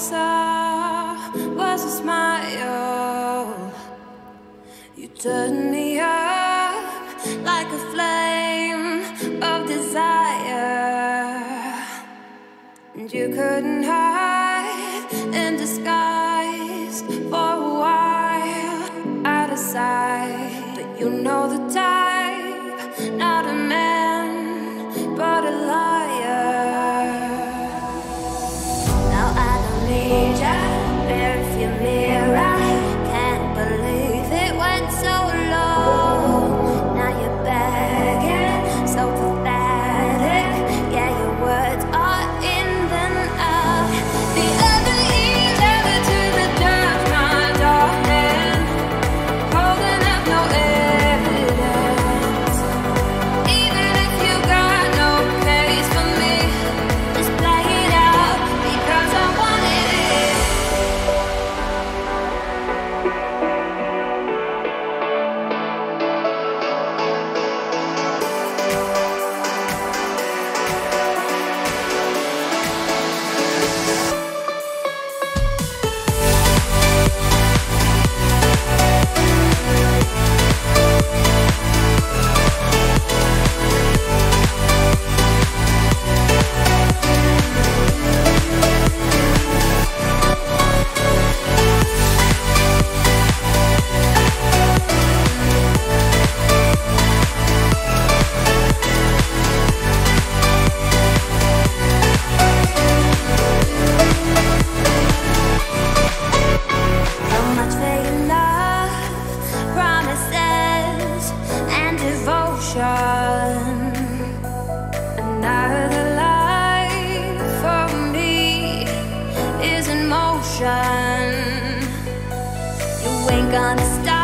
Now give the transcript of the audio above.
saw was a smile. You turned me up like a flame of desire, and you couldn't hide in disguise for a while, out of sight. But you know the type, not a man, but a liar. Now I don't need ya, rearview mirror. Can't believe it went so long. Now you're begging, so pathetic. Yeah, your words are in the out. The other eve, ever to the judge, my darling, holding up no evidence. Even if you got no place for me, just play it out because I wanted it. So much for your love, promises, and devotion. Another life for me is in motion. You ain't gonna stop.